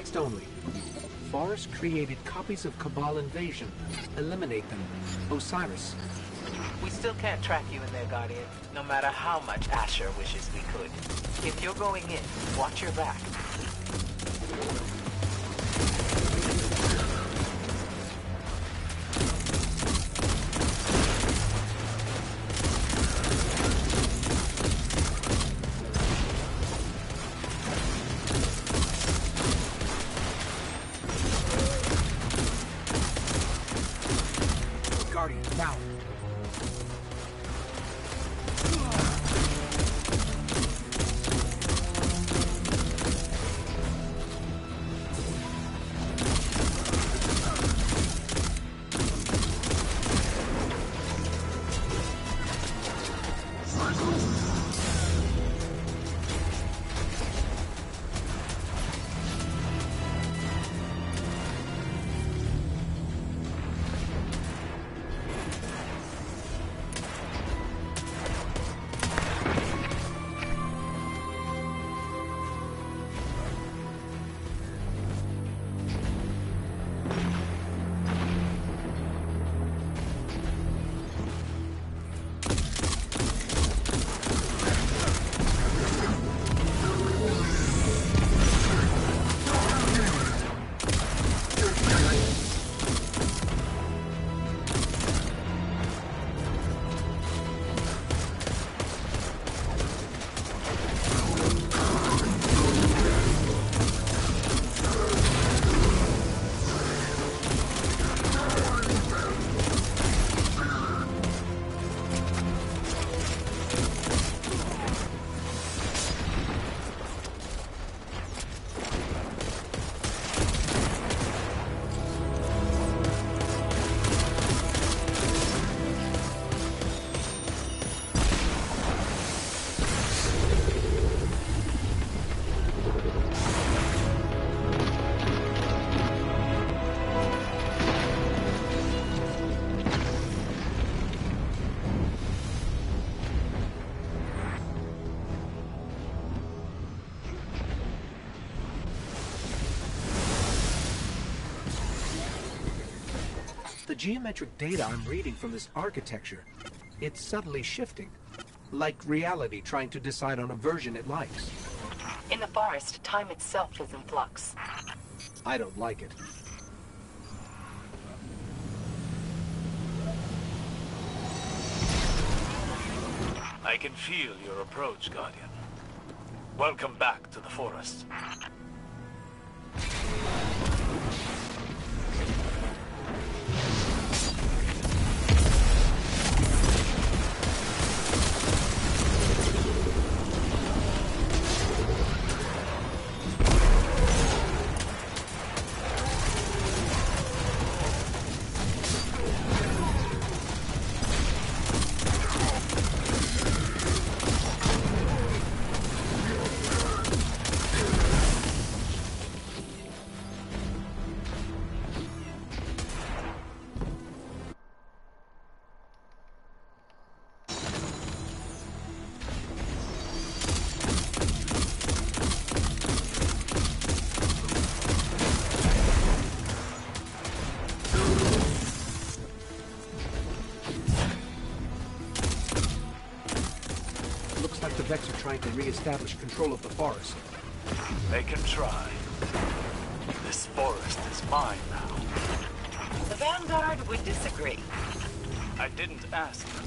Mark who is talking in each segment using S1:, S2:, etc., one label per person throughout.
S1: text only. Forest created copies of Cabal Invasion. Eliminate them. Osiris.
S2: We still can't track you in there, Guardian, no matter how much Asher wishes we could. If you're going in, watch your back.
S1: Guardian, now. The geometric data I'm reading from this architecture, it's subtly shifting. Like reality trying to decide on a version it likes.
S2: In the forest, time itself is in flux.
S1: I don't like it.
S3: I can feel your approach, Guardian. Welcome back to the forest.
S1: Vex are trying to re-establish control of the forest.
S3: They can try. This forest is mine now.
S2: The Vanguard would disagree.
S3: I didn't ask them.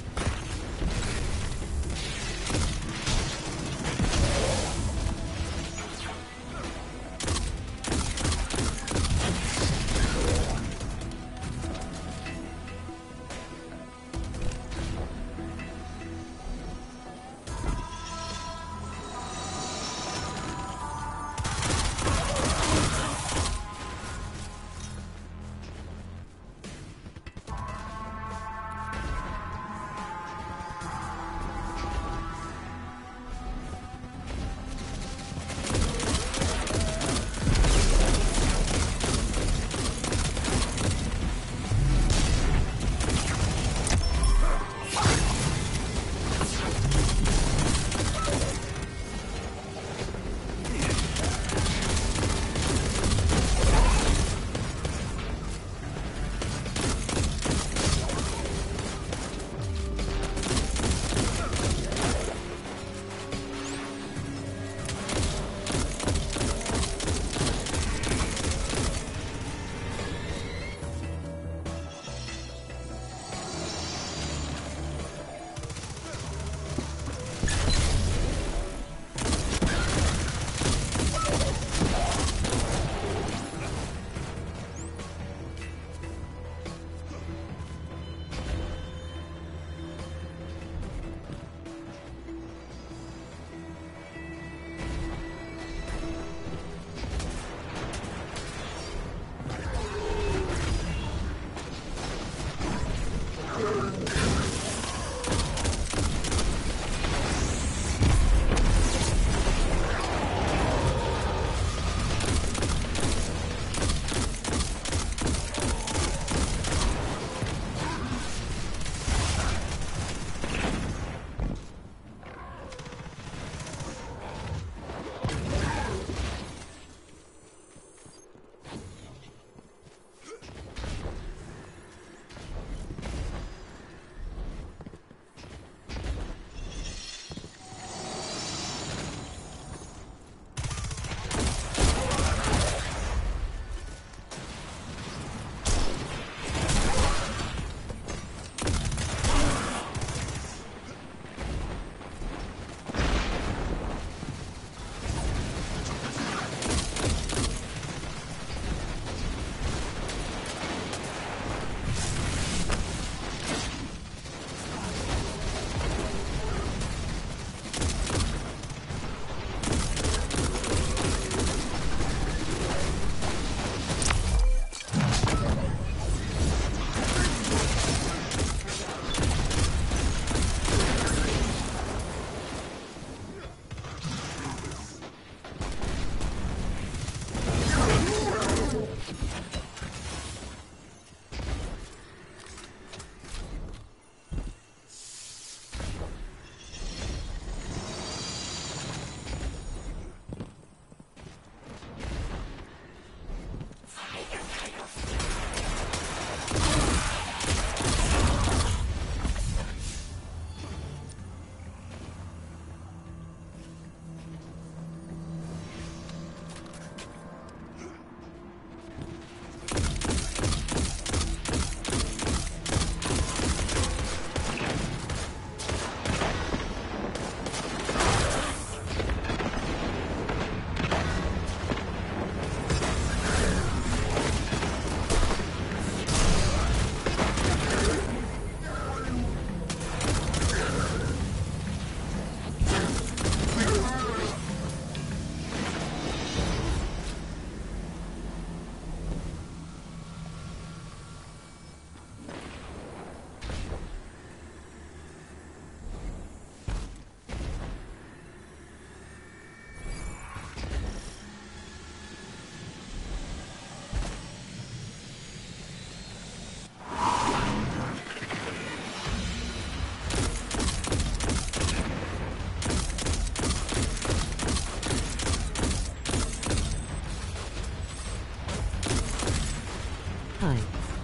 S4: Hi.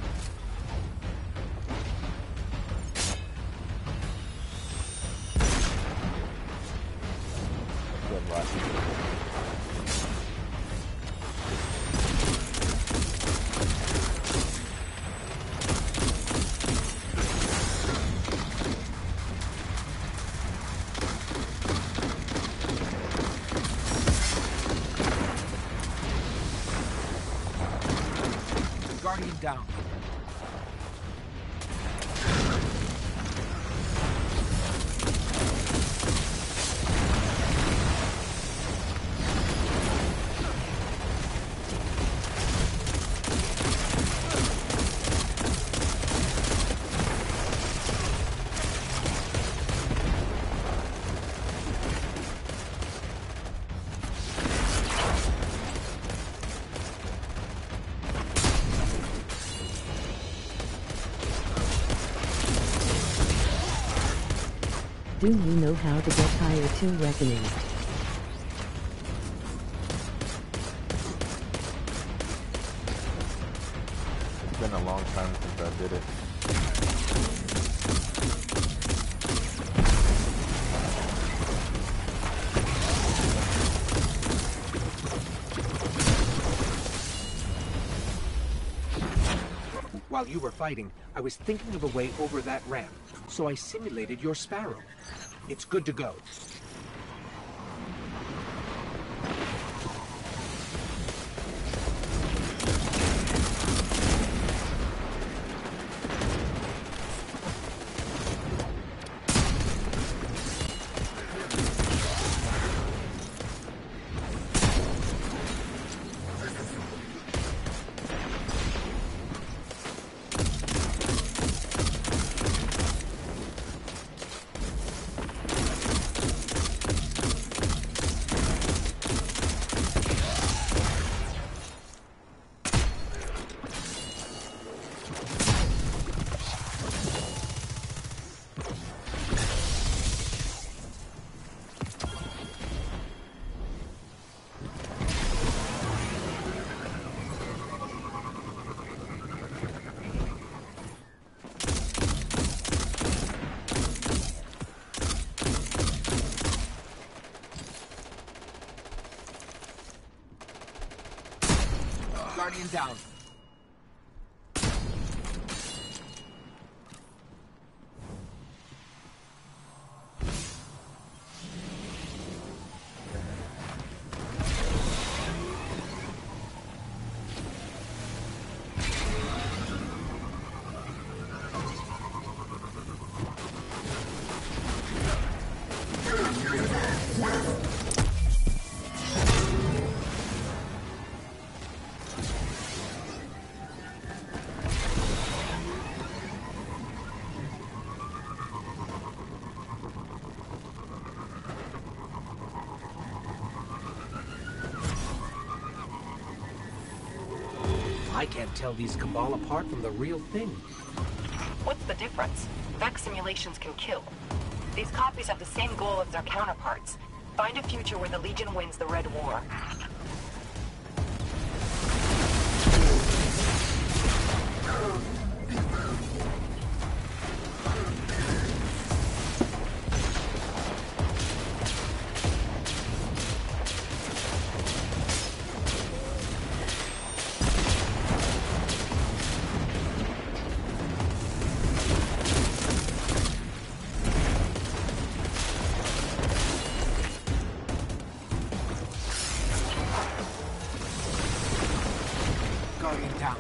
S5: Good luck.
S1: Guardian down.
S4: Do you know how to get higher to Reckoning?
S5: It's been a long time since I did it.
S1: While you were fighting, I was thinking of a way over that ramp, so I simulated your Sparrow. It's good to go. Guardian down. I can't tell these Cabal apart from the real thing.
S6: What's the difference? Vex simulations can kill. These copies have the same goal as their counterparts. Find a future where the Legion wins the Red War.
S1: Guardian down.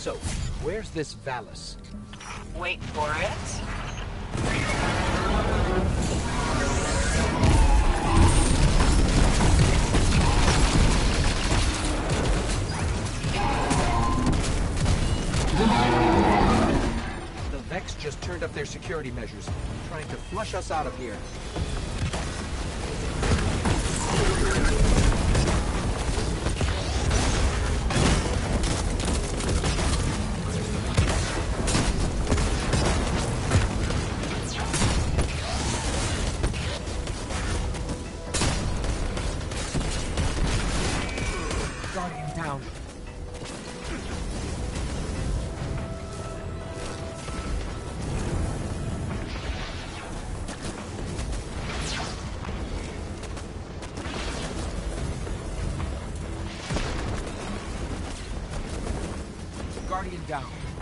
S1: So, where's this Valis?
S6: Wait for it.
S1: The Vex just turned up their security measures, trying to flush us out of here. Guardian down. Guardian down.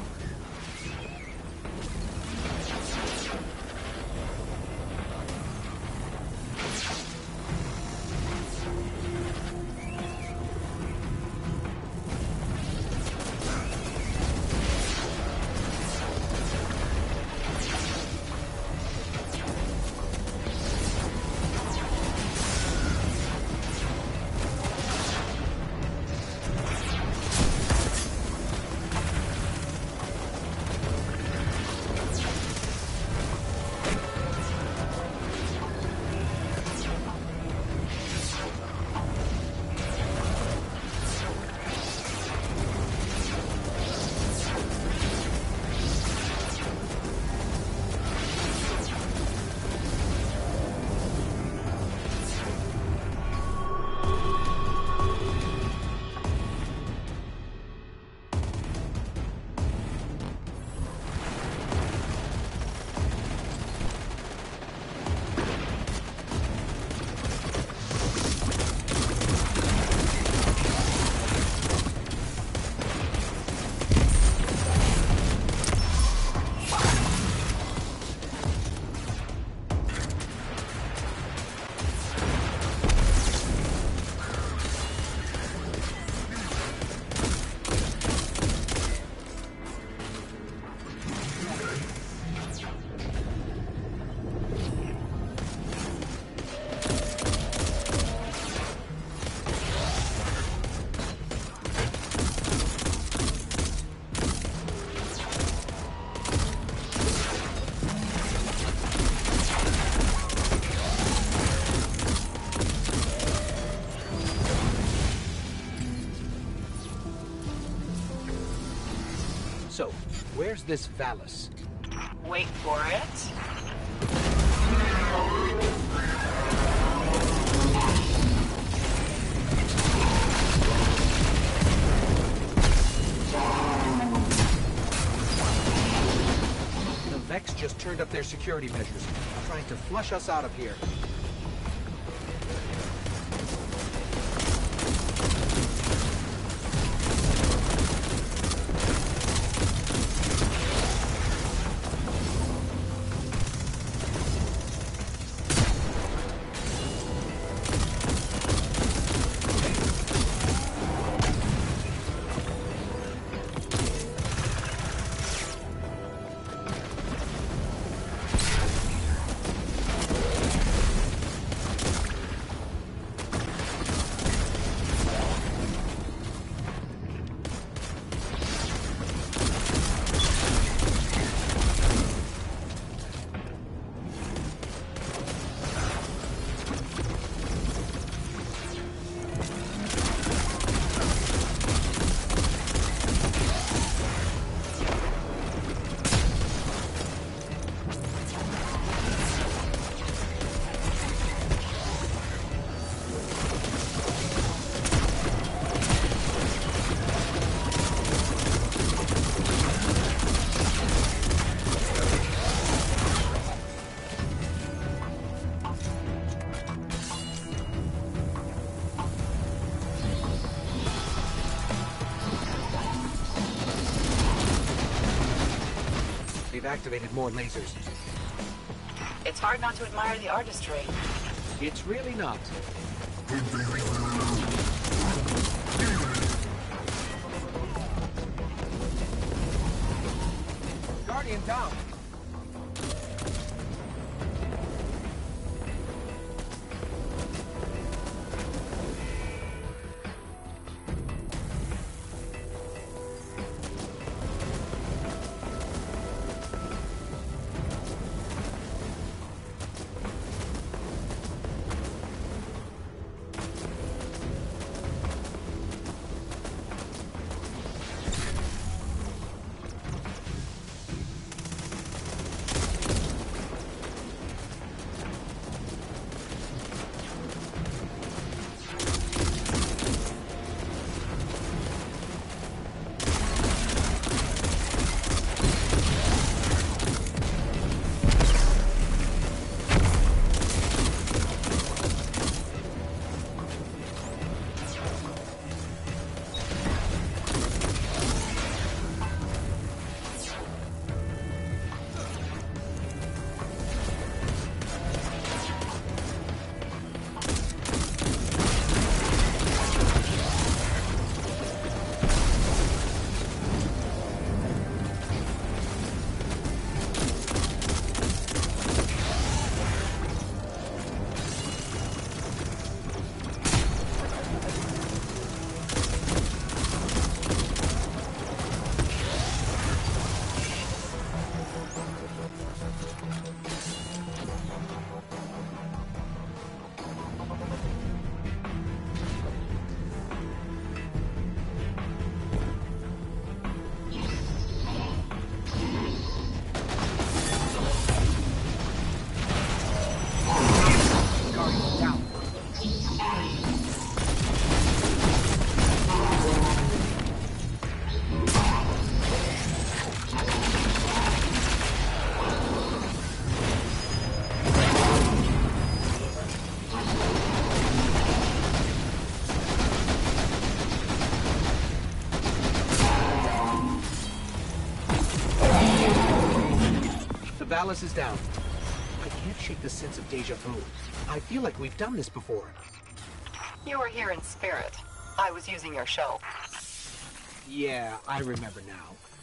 S1: So, where's this Valis?
S6: Wait for it.
S1: The Vex just turned up their security measures, trying to flush us out of here. They've activated more lasers.
S6: It's hard not to admire the artistry.
S1: It's really not. down. The ballast is down. I can't shake the sense of deja vu. I feel like we've done this before.
S6: You were here in spirit. I was using your show.
S1: Yeah, I remember now.